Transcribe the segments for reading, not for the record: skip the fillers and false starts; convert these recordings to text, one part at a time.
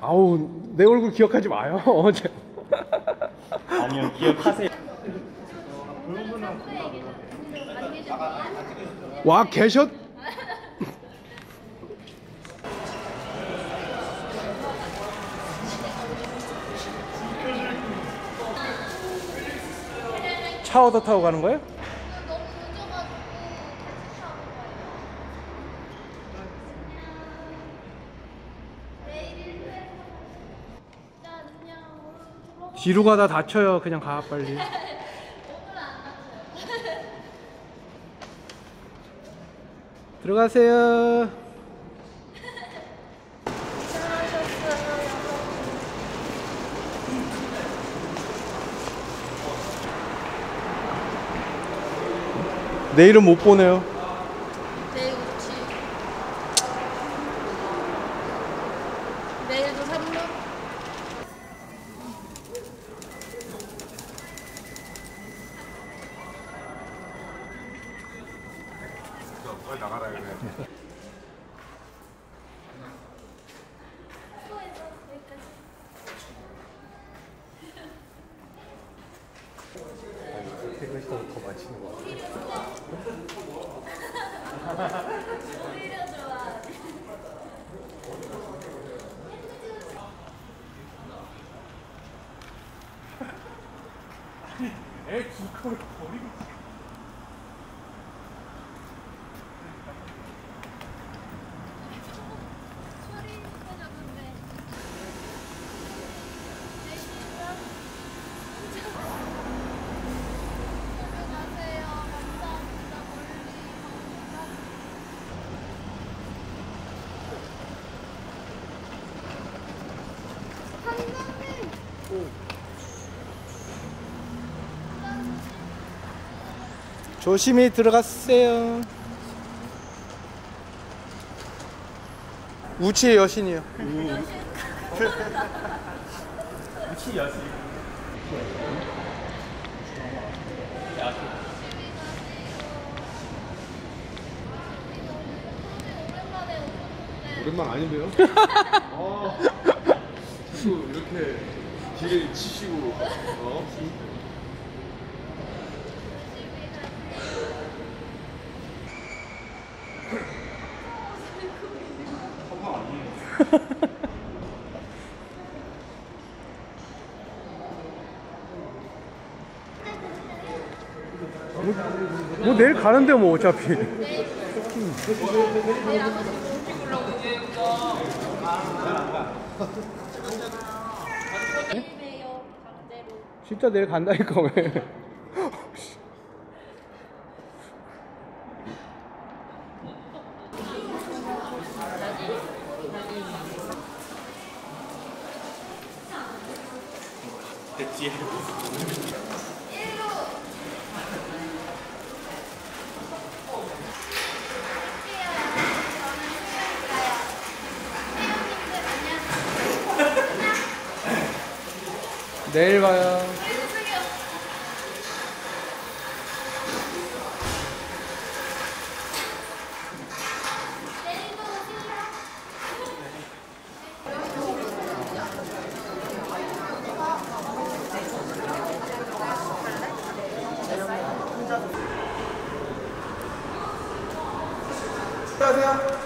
아우, 내 얼굴 기억하지 마요. 아니요, 기억하세요. 와, 계셨? 차 얻어 타고 가는 거예요? 뒤로 가다 다쳐요. 그냥 가 빨리. 들어가세요. 내일은 못 보네요. 내일 우치. 내일도 삼루. 빨리 나가라 그래. 이것이 더 맛있는 거 같아. 오히려 좋아. 애 기꺼이 버리고. 조심히 들어갔어요. 우치의 여신이요. 우치 여신. 오랜만 아닌데요? 자꾸 이렇게 뒤를 치시고 뭐 내일 가는데 뭐 어차피. 진짜 내일 간다니까 왜? 됐지. 내일 봐요. 안녕하세요.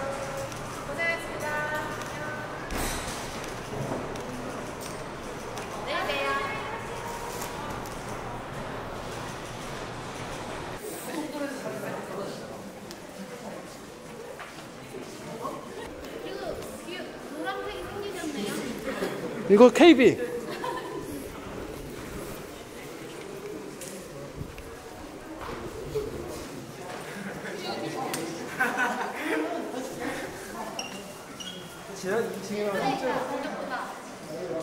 이거 KB. 지난 2층이랑